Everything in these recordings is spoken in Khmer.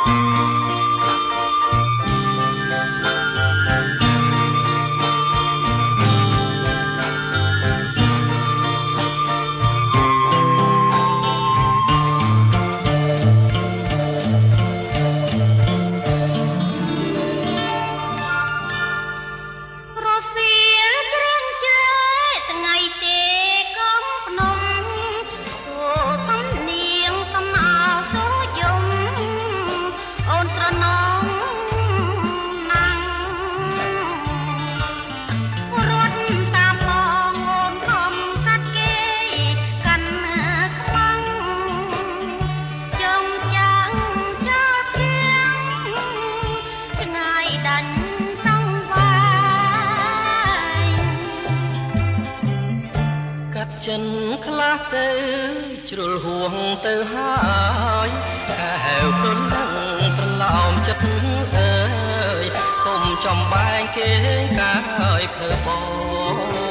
ចិនខ្លះទៅជ្រុលហួងទៅហើយខែហៅព្រលឹងប្រឡោមចិត្តអើយគុំចំបែងគេកាយភ្លើបង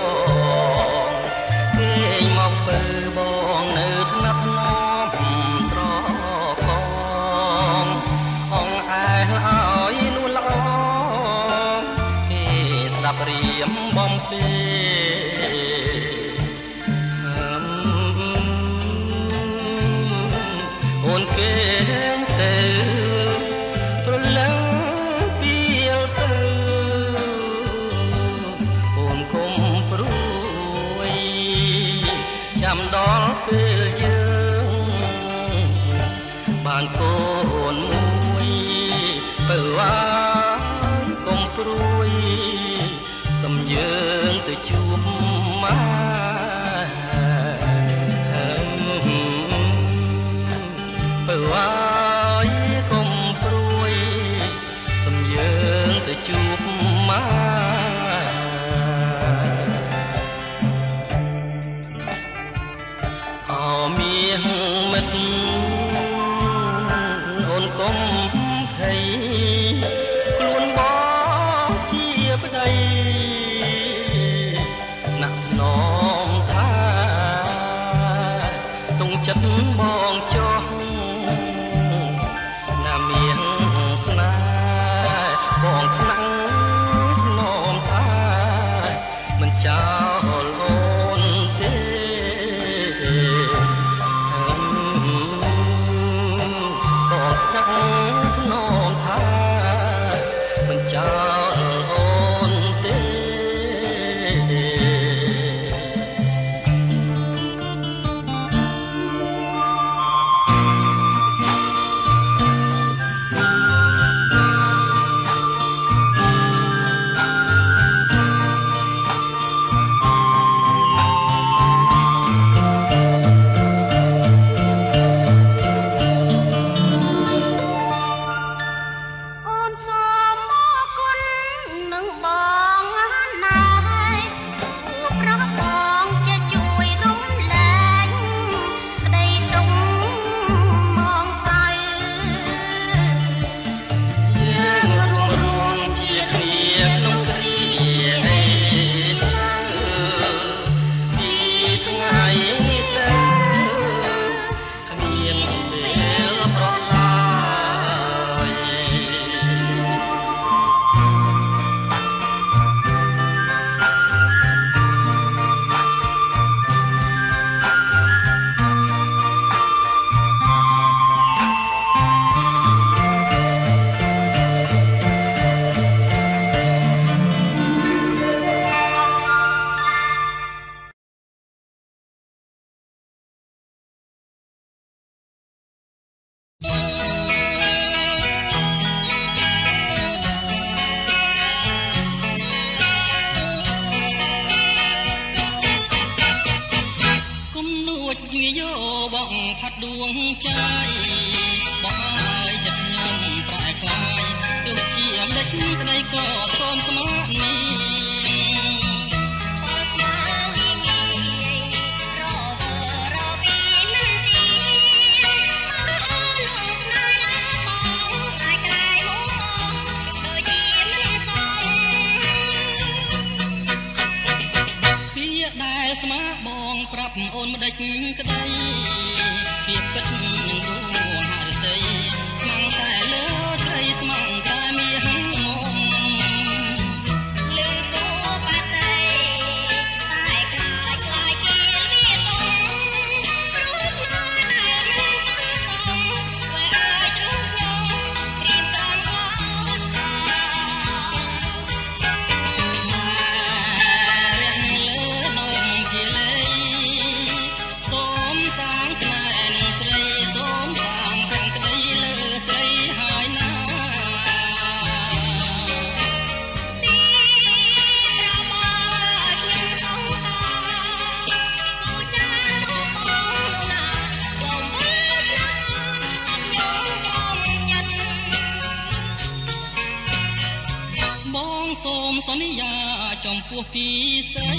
គេមកពើបងនៅថ្នាក់ថ្នមត្រកងអងអែឲ្យនួនល្អគេស្ដាប់រៀមបំពេគេទៅប្រលឹងពីលទៅអូនគុំព្រួយចាំដល់ពេលយើងបានកូនមួយបើអាគុំព្រួយសំយើងទៅជួបម៉ែជួបម៉ែអមានមិត្តអូនកុំភ័យខ្លួនបងជាប្តីណាក់ណំថាទុងចិត្តបងចោះណាមានស្នេហ៍បងខ្លាំងណោមថាមិនចោលអូនទេបងខ្លាំងណោមថាមិនចោលអូនទេដួងใจបងឲ្យចិត្តខ្ញុំប្រែក្លាយទោះជាអំដេចក្តីក៏សូមស្មោះនេះដែលស្មាបងប្រាប់អូនម្ដេចក្តីពីពិតនឹងដួងហឫទ័យស្មាំងតែលើសូមសន្យាចំពោះពីស្រី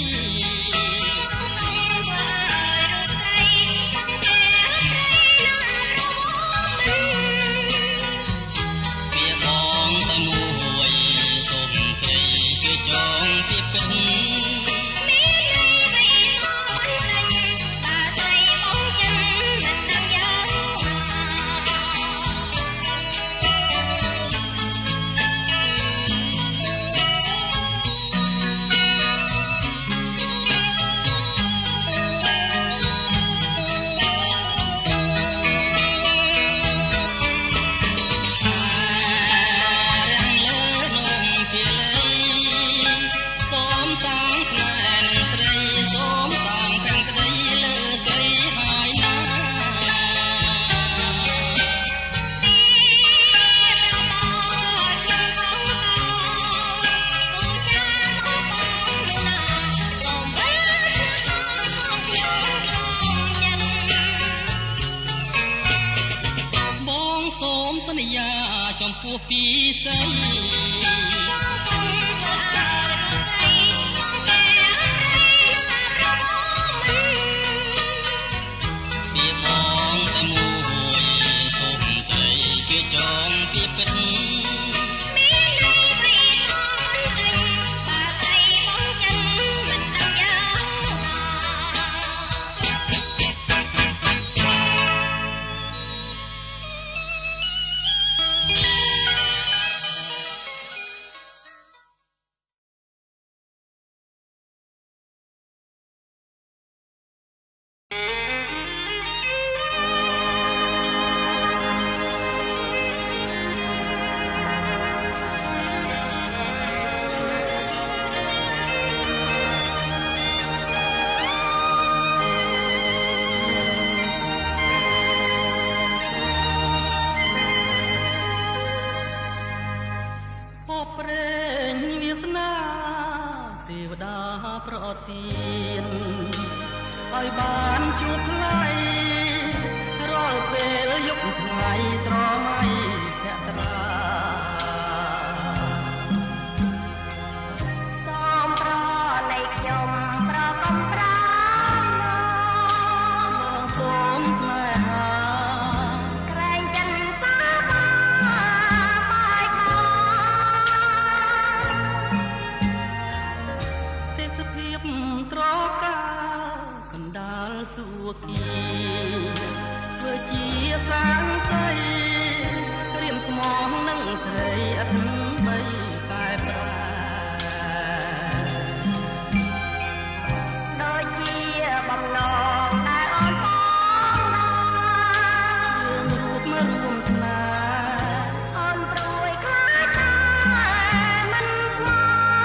ចំពោះពីស្រីពីបងតែមួយសូមស្រីជាចងពីពិតប្រទានឲ្យបានជួបថ្លៃរាល់ពេលយប់ថ្ងៃស្រមៃភក្ត្រាសូមប្រណីខ្ញុំប្រកំប្រាមកសូមស្នេហាក្រែងចិនសាបាបាយទេសភាពត្រកាកណ្ដាលសួគ៌ធ្វើជាសាងសីរៀមស្មងនឹងស្រីអត់បីតែប្រាដូចជាបំណងដែលអូនបងរូបមករួមស្នេហ៍អូនព្រួយខ្លាចតែមិនខ្មោ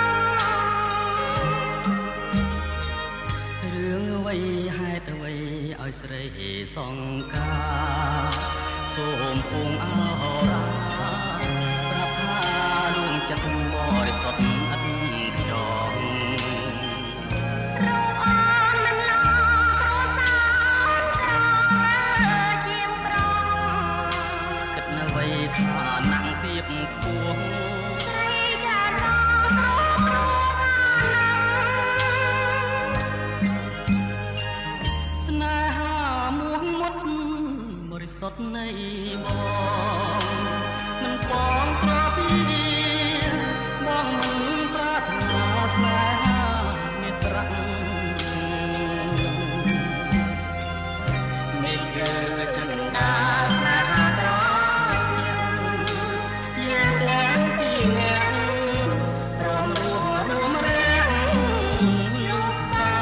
ចរឿងអ្វីហេតុអ្វីឲ្យស្រីសង្ការសូមអងអរាប្រាប់ថាដួងចិត្តបរិសុទ្ធឥតខ្យល់រូបអូនមិនឡងគ្រួសារក្រជាងប្រងគិតនៅអ្វីថាណាំងទៀតខ្ពស់ស្រីចាររគ្រូស្នេហាមួងមុតបរិសុទ្ធនៃបងមិនបងត្រពីបងមិនប្រាថ្នាស្នេហាមេត្រាមេគឺចិន្តាស្នេហាត្រជាទាំងពីអ្នកព្រមរួមរាំលោកស្រី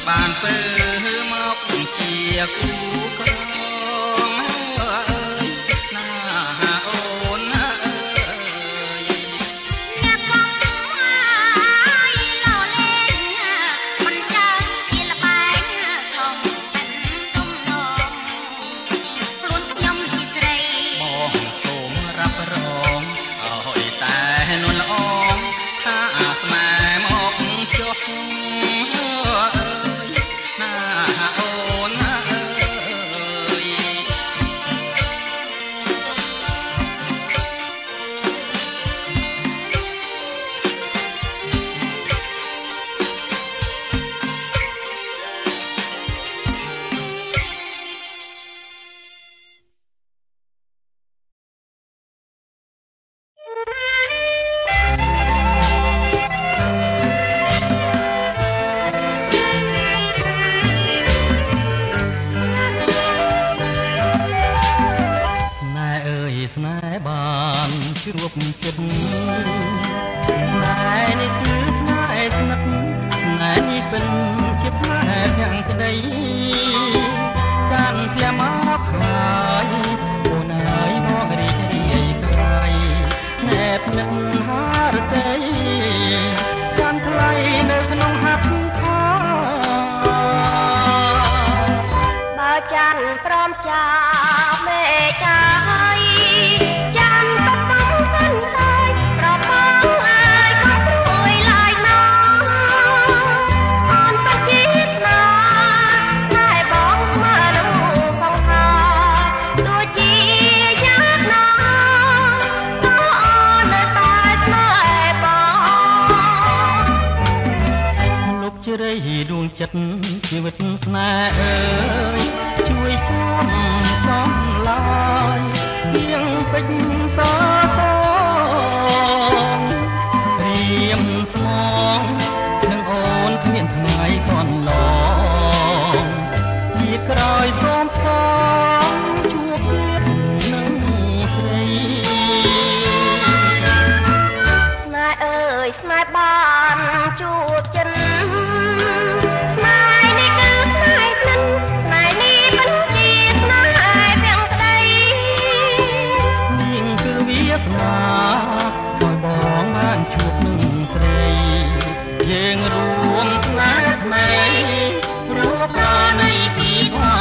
បានពើមកជាគូក្រងអើយណាអូនអើយអ្នកកងហើយលោលេងមិនចាស់ជាលបែងកងមិនទំនងខ្លួនខ្ញុំជាស្រីបងសូមរ៉ាប់រងអើយតែនួនល្អថាស្នេហ៍មកចុះស្នេហ៍បានជួបចិត្តស្នេហ៍នេះគឺស្នេហ៍ស្និទ្ធស្នេហ៍នេះเป็นជាស្នេហ៍យ៉ាងក្តីចានធ្លាមកខ្លាយអូនអើយមករីករាយក្រៃណែបនឹកហារតីចានថ្លៃនៅក្នុងហាត់ខាបើចានព្រមចាមេចាដួងចិត្តជីវិតស្នេហ៍អើយជួយចាំចំឡាយទៀងពេជ្រសសងរៀមស្មងនឹងអូនគ្មានថ្ងៃតន់ឡងជាក្រោយសូមផ្សំជួបទៀតនឹងស្រីស្នេហ៍អើយស្នេហ៍បានជួបចិត្តឲ្យបងបានជួបនឹងស្រីយើងរួមស្នេហ៍ថ្មីព្រោះប្រណីពីភព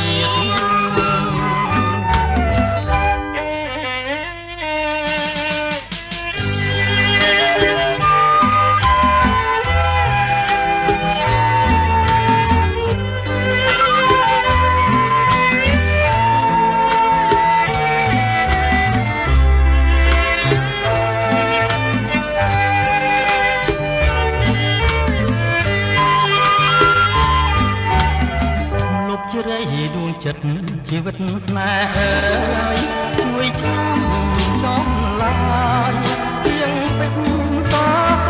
ដួងចិត្តជីវិតស្នេហ៍អើយជួយចាំចំឡាយទៀងពេជ្រសស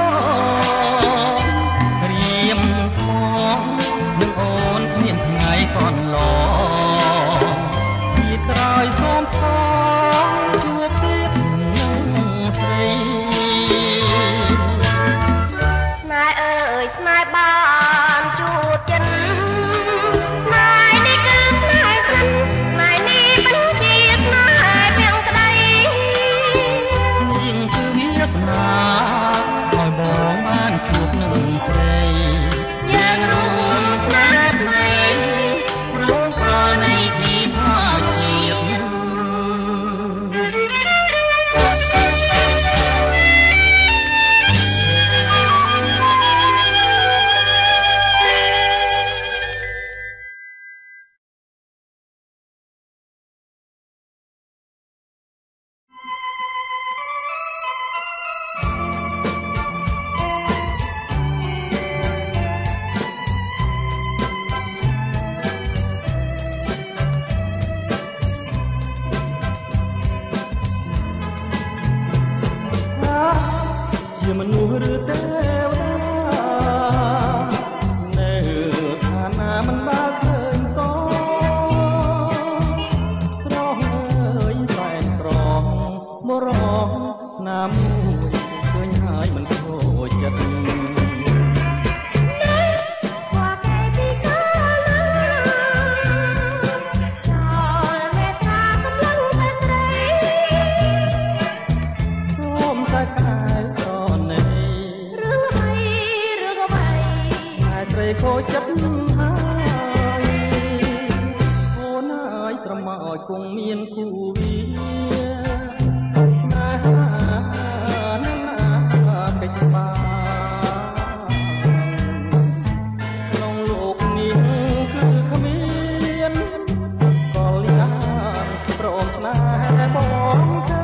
រៀមស្មងនឹងអូនគ្មានថ្ងៃតន់ឡងពីក្រោយសូមខំជួបទៀតនឹងស្រីស្នេហ៍អើយស្នេហ៍បានជួបចិត្តយហើយអូនអើយស្រមោចគង់មានគូវាណាកិច្ចបាក្នុងលោកនេះគឺគ្មានក៏លៀងព្រមស្នេហ៍បង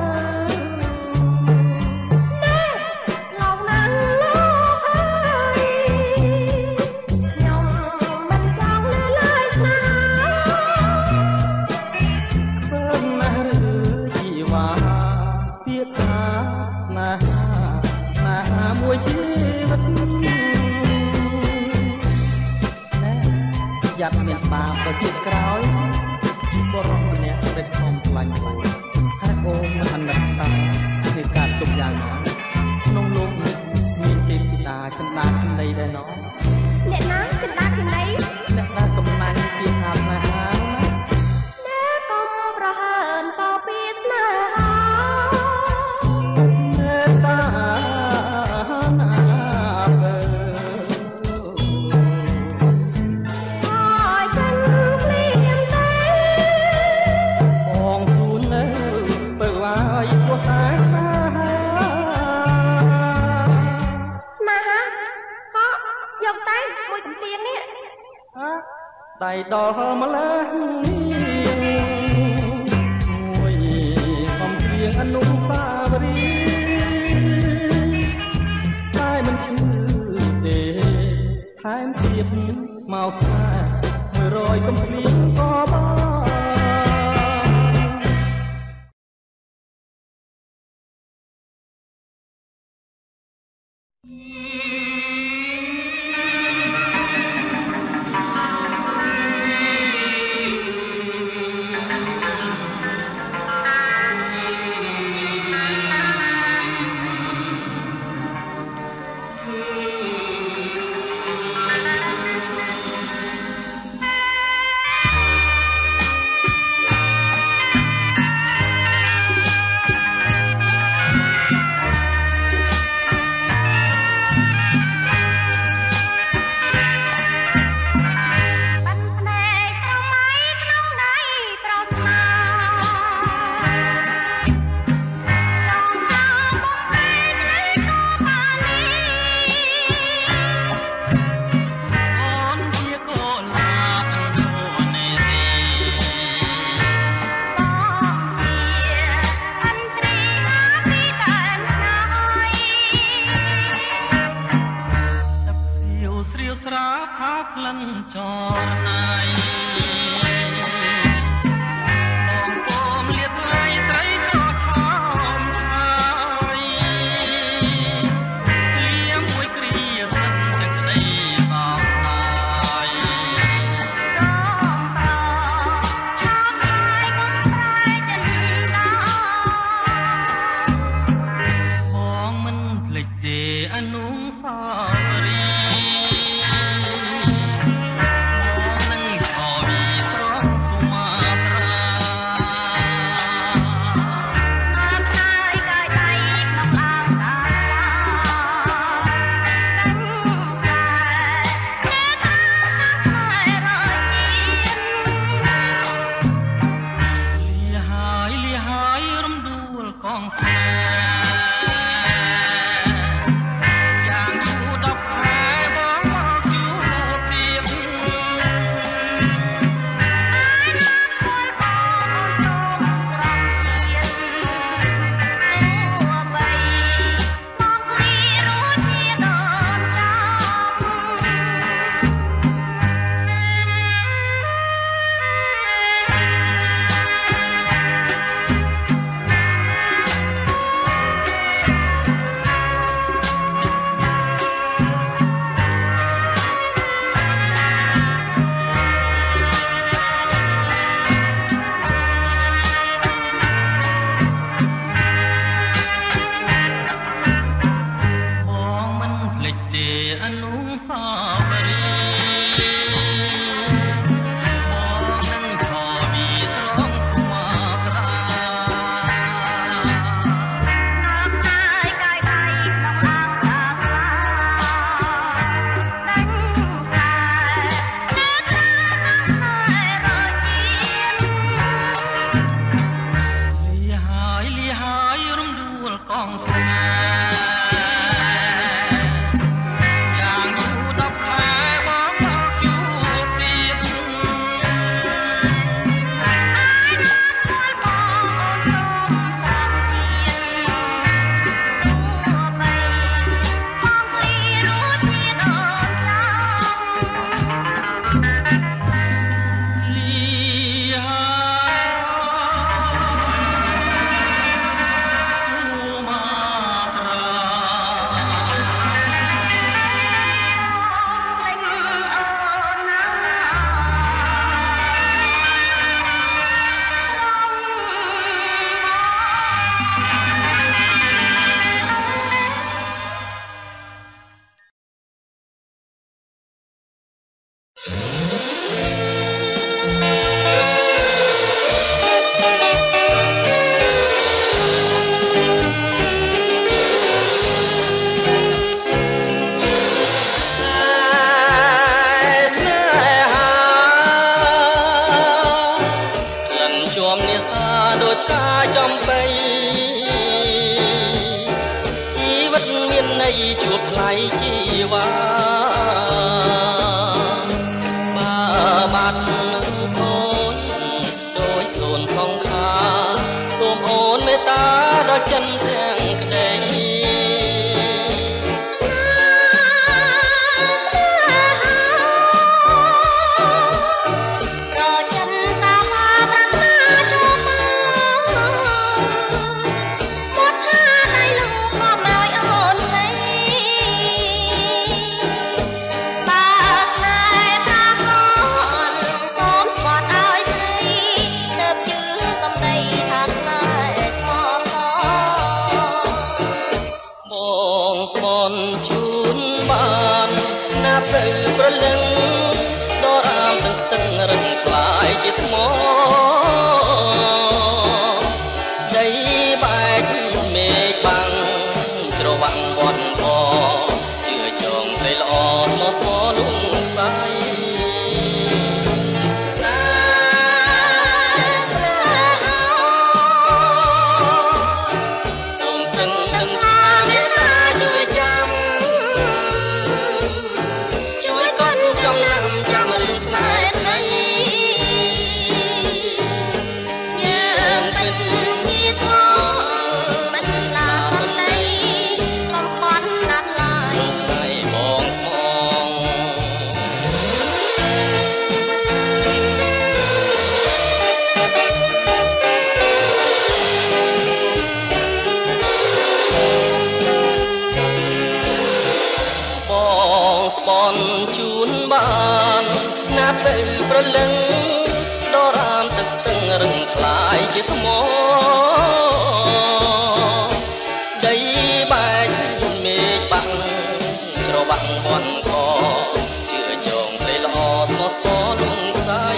យ៉ាត់មានបាបទៅទៀតក្រោយបរោះម្នាក់ដឹកខំខ្លាញ់ហើយអូនមិនអាណិតថាគឺការទុកយ៉ាងណាក្នុងលោកនេះមានទេពធីតាចិន្តាគណីដែរណោះអ្នកណាចិន្តាគណីអ្នកណាកំណាញ់ពីហាស្នេហាអ្នកកុំប្រហើនក៏ពីស្នេហាអ្នកតាណាដៃដល់ម្លេះមួយកំព្រៀងអនុបាវរីតែមិនឈឺទេថែមទៀតមកថា100កំព្រៀងក៏បានអនឹងស្ទឹងរឹងខ្លាយជាថ្មដីបែកមេឃបាំងច្រវាំងបន់បជឿចងព្រៃល្អស្មោះសរលំសៃបនជូនបានណាប់ទៅប្រលឹងដរាមទឹកស្ទឹងរឹងខ្លាយជាថ្មដីបែកមេឃបាំងច្រវាំងបន់កជឿចងព្រៃល្អស្មោះសរលំសៃ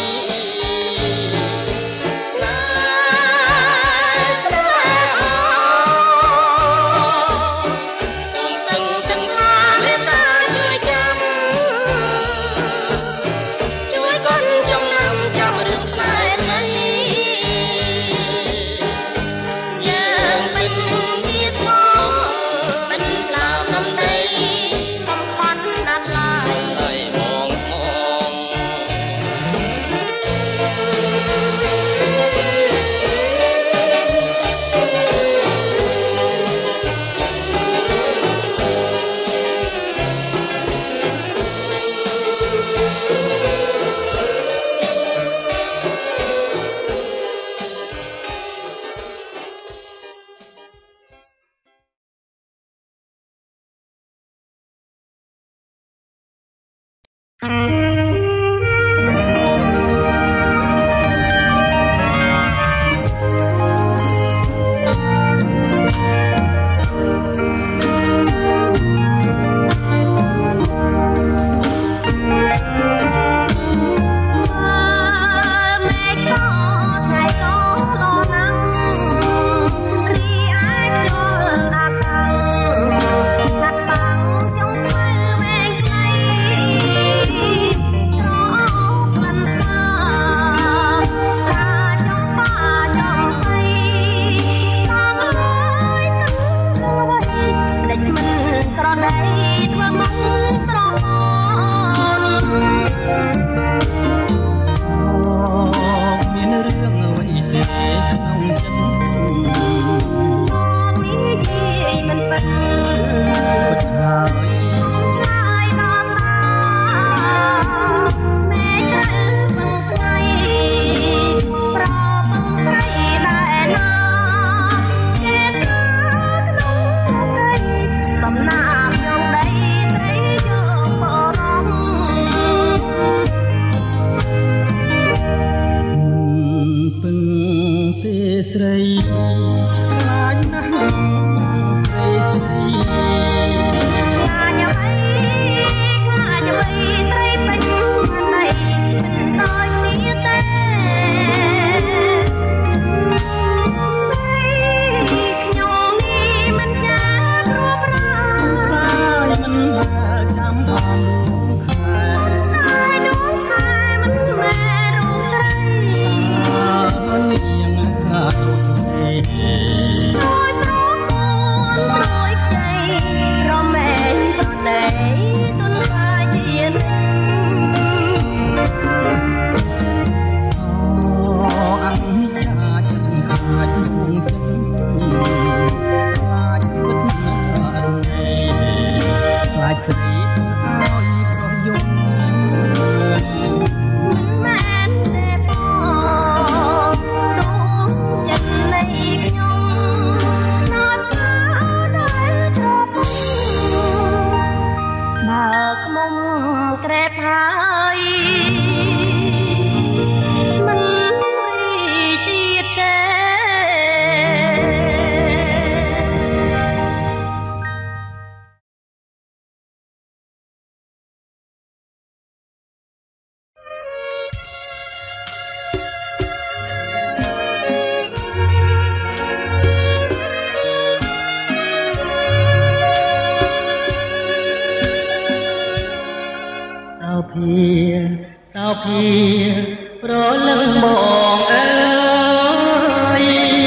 ភាសោភាប្រលឹងបងអើយ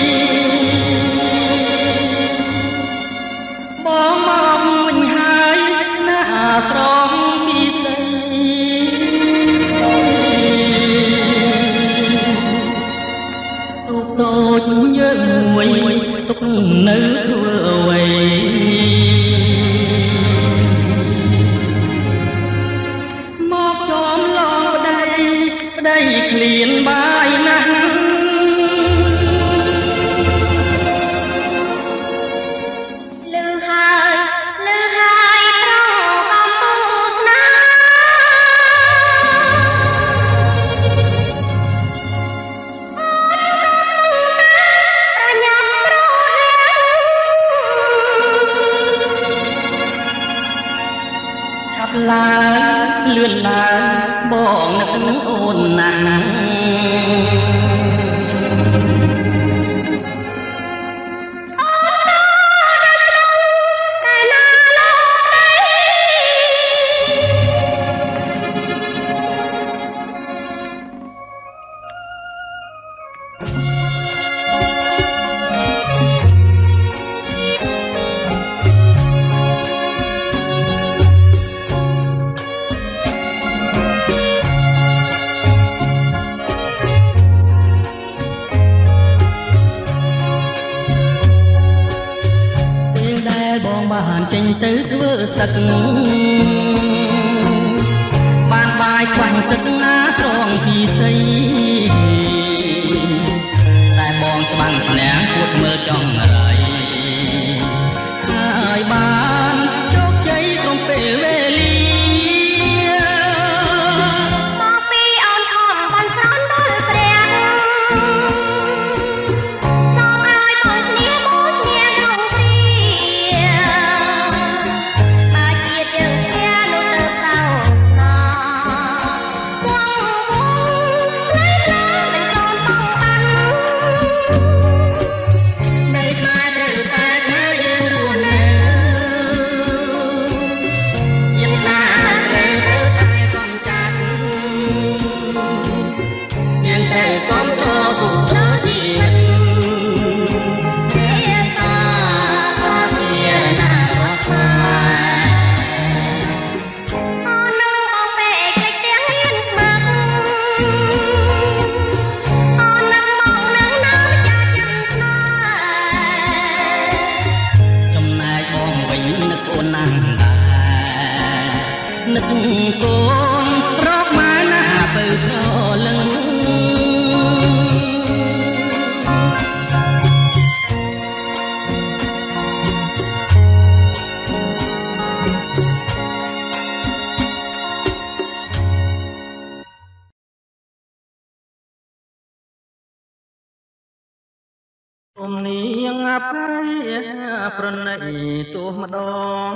បងមកវិញហើយណាស្រងពីស្រីទុកតូចយើងមួយទុកនៅធ្វើអ្វីមកចំឡងប្តីឃ្លានបាយណាស់លឺហើយត្រង់កំពូស្នាប្រញាប់ប្រហែលឆាប់ឡើងលឿនឡើងបងនឹកអូនណាស់បានចេញទៅធ្វើសឹកបានបាយខ្វាញ់ទឹកណាស្រងពីសីតែបងច្បាំងឈ្នះពួតមើលចង់រៃហើយបានជោគជ័យក្នុងពេលវេលាមកពីអូនខំបានស្រន់ដល់ព្រះសូមឲ្យបងឈ្នះបងឈ្នះក្នុងព្រាបើជាតិយើងឈ្នះនោះទៅប្រោណវងលែងឡើងមិនសូមបងបាននៅស្នេហ៍ត្រូវតែមើលយើងរួមនៅយ៉ាងណាត្រូវតែកុំចាត់យើងត្រូវកុំត្រគូដល់ជាតិនឹកកូនរកមកណាទៅស្រលឹងអមនាងអភ័យប្រណីទោះម្ដង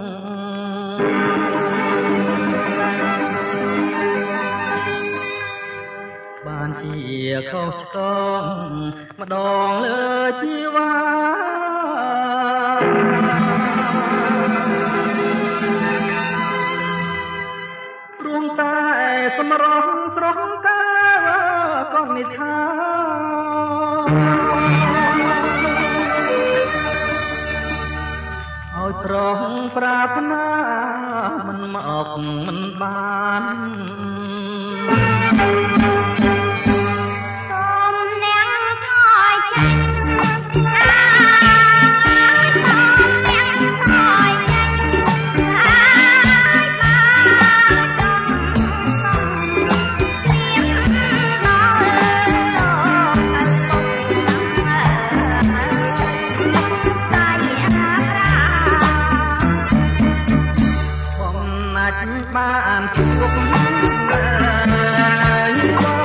បានជាខុសឆ្គងម្ដងលើជីវ៉ាព្រមតែសម្រស់ស្រស់កាក៏និថាឲ្យត្រង់ប្រាថ្នាមិនមកមិនបានបានជួប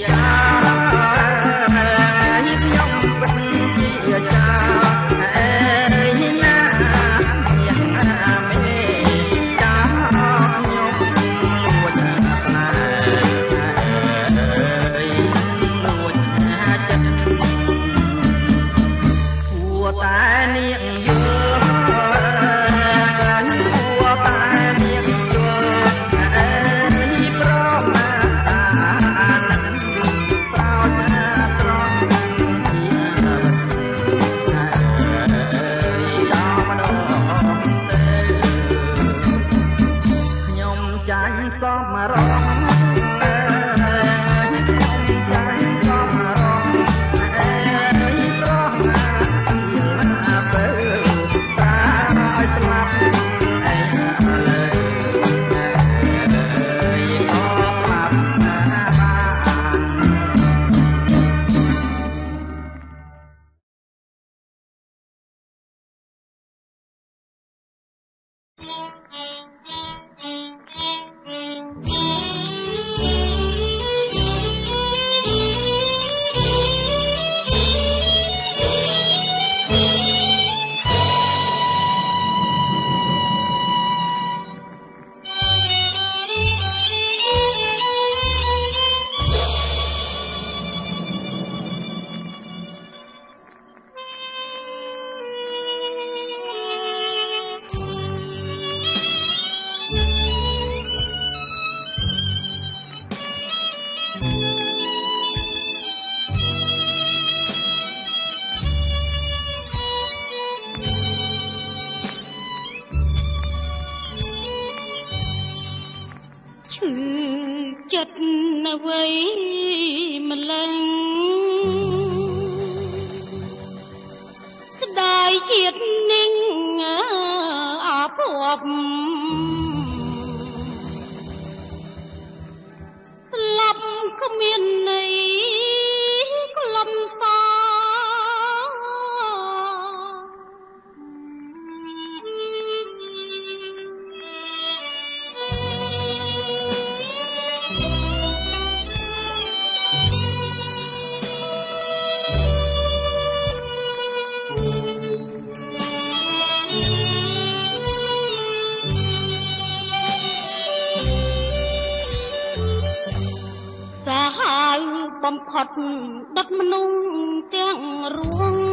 បំផុតដុតមនុស្សទាំងរួង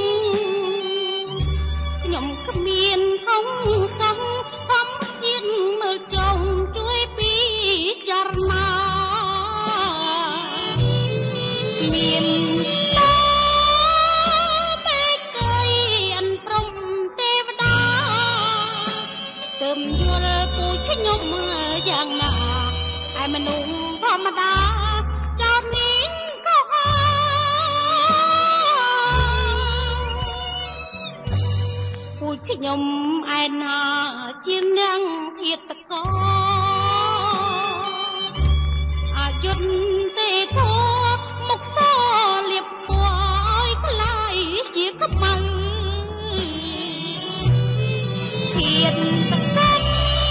ខ្ញុំគ្មានហងសងធម្មជាតិមើលចុងជួយពិចារណាមានតែកៃអិនព្រំទេវតាទើបយល់ពូជខ្ញុំយ៉ាងណាឯមនុស្សធម្មតាខ្ញុំឯណាជានាងធាតកោអយុធទេធោមុខសលៀបពណ៌ឲ្យខ្លាយជាក្បៅធាតតកោ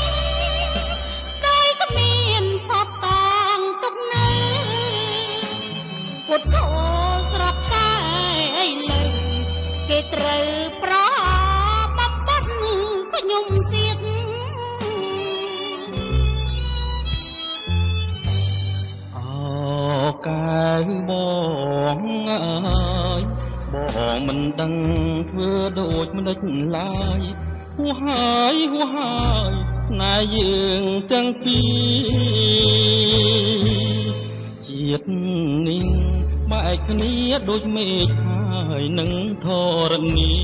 ដោយគ្មានផបតងទុកនៅពុទ្ធោស្រាប់តែឥឡូវគេត្រូវប្រខ្ញុំទៀតអើកែបងអើយបងមិនដឹងធ្វើដូចមិនដេចឡើយហួហើយណែយើងទាំងពីរជាតិនេះបែកគ្នាដូចមេឃហើយនឹងធរណី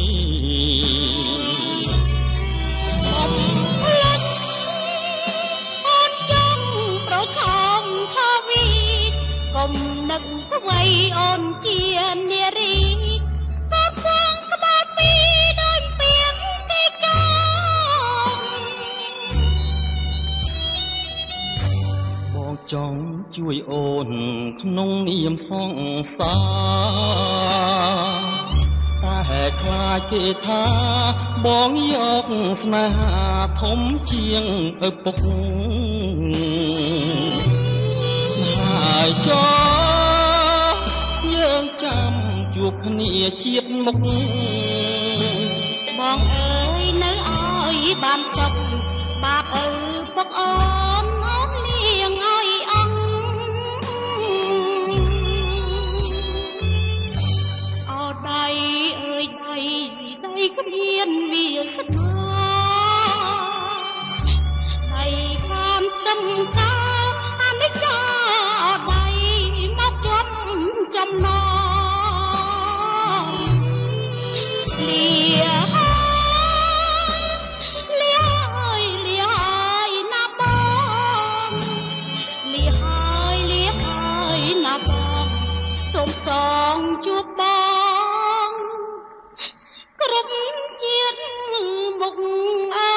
កុំនឹកអ្វីអូនជានារីកូនគង់ក្បាលពីដូចពីងទីចោបងចង់ជួយអូនក្នុងនាមសង្សារតែខ្លាចគេថាបងយកស្នេហាធំជាងឪពុកហើយចោគ្នាជាតិមុខបងអើយនៅឲ្យបានសុខបាបឪពុកអូនអូនលៀងឲ្យអង្គអោដៃអើយដៃគ្មានវាសនាដៃខានtâmកាអនិច្ចាដៃមកចំណងលាណាបងលាហើយណាបងសូមសងជួបបងគ្រប់ជាតិមុខអើ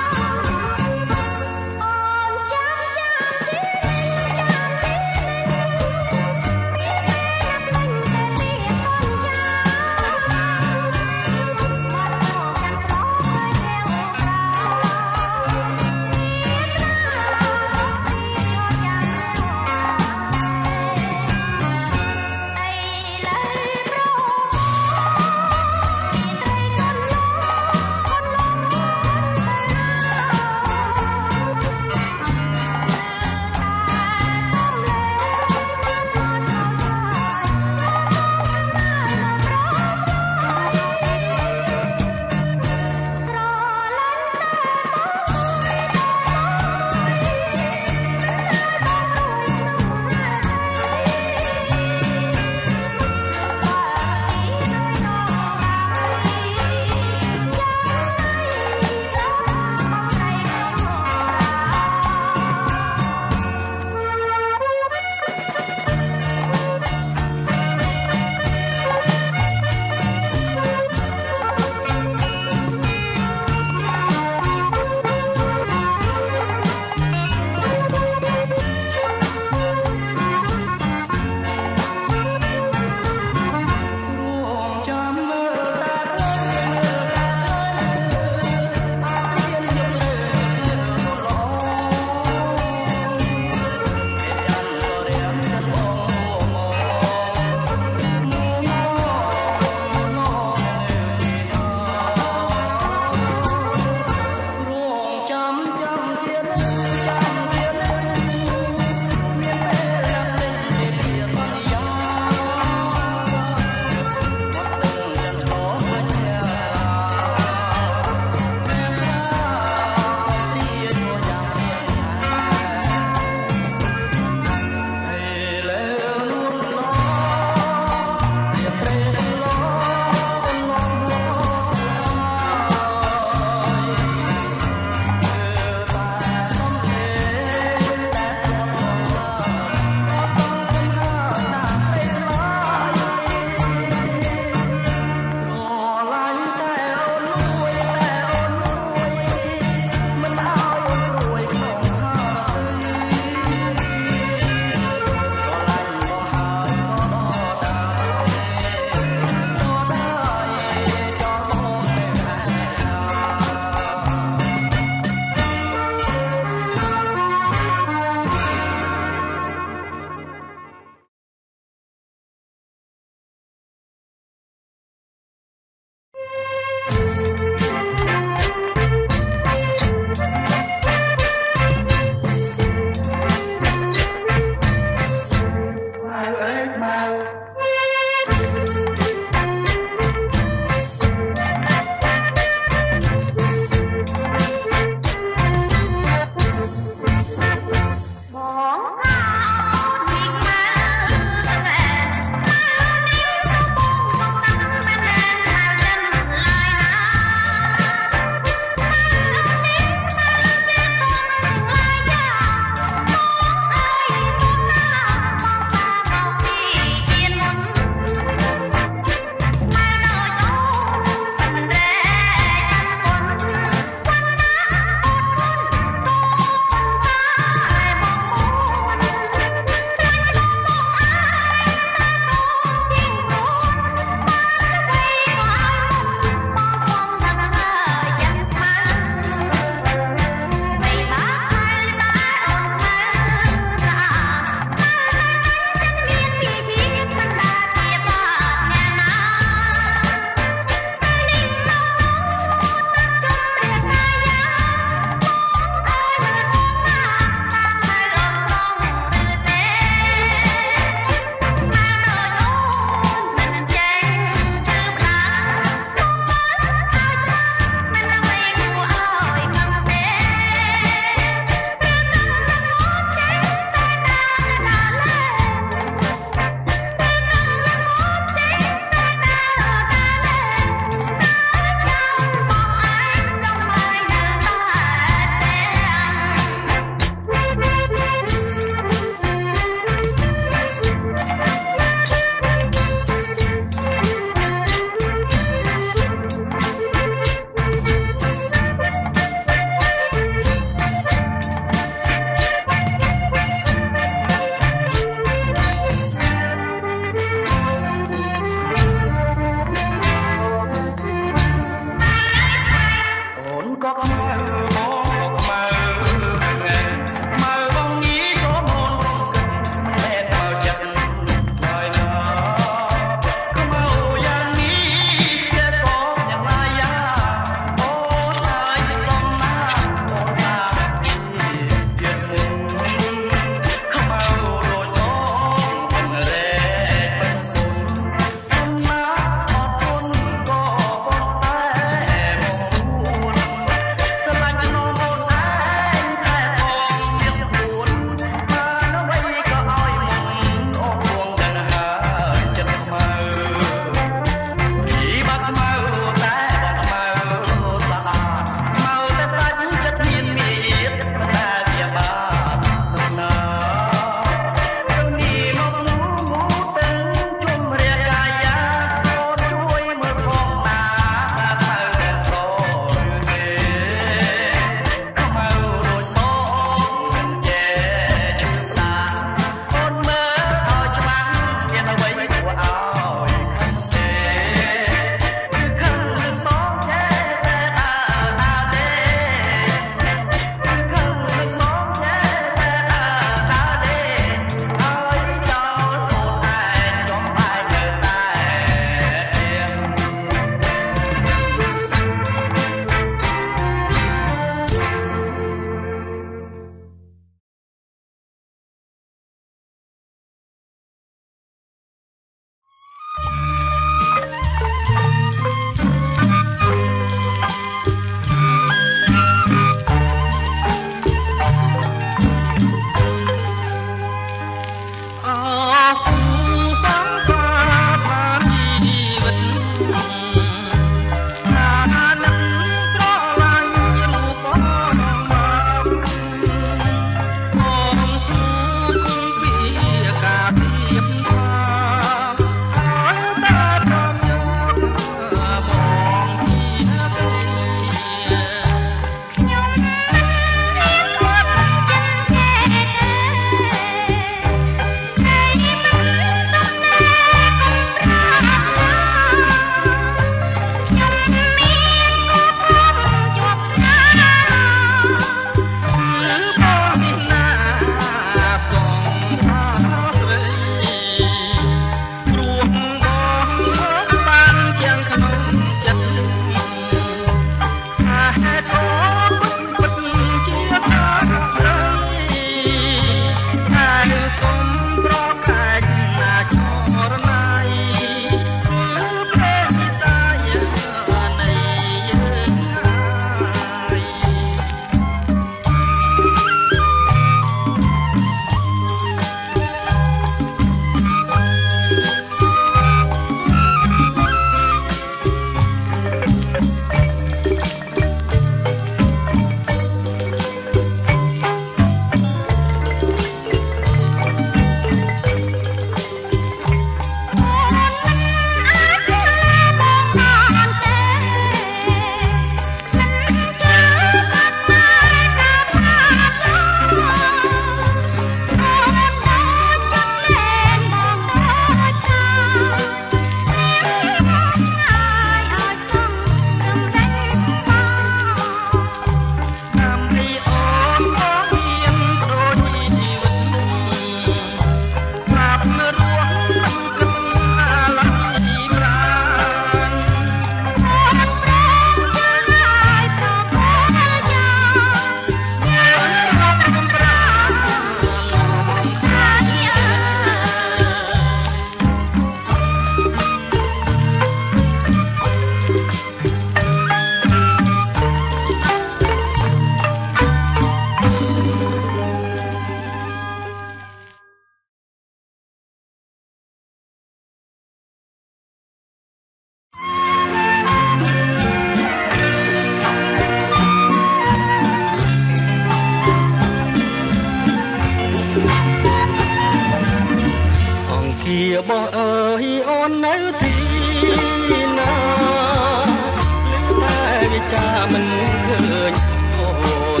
បងអើយអូននៅទីណាលឹកតែវិចាមិនឃើញអូន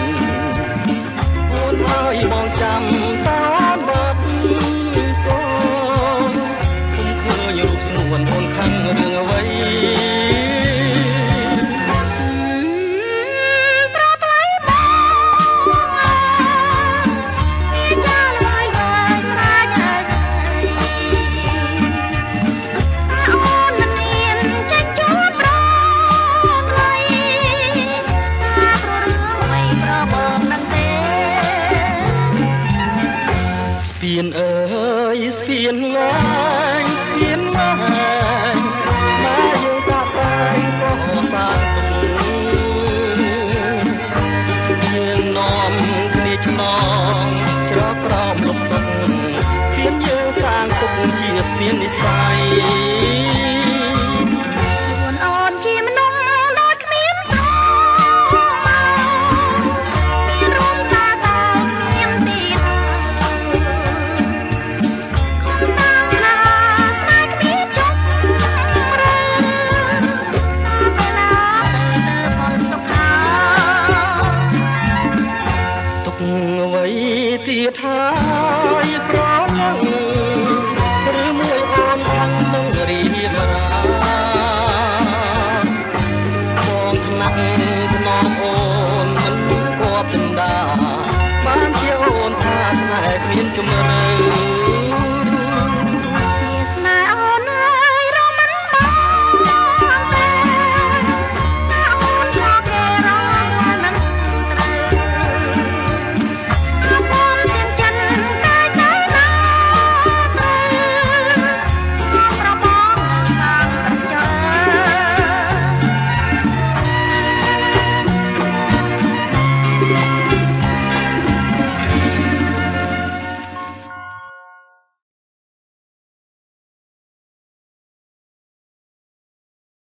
ហើយបងចាំតាមបាត់សូគុំឃើញរូបស្នួនអូនខាងរឿងអ្វីស្ពានអើយស្ពានងាយស្ពានងាយមកយើងតាតែក៏សាកទុកយើងនាំគ្នាឆ្លងច្រកក្រោមលំទឹកស្ពានយើងសាងទុកជាស្ពាននិស័យខ្លួនអូនជាមនុស្សដូចគ្មានព្រមមានរំលាតមានទីទៀតហើយប្រង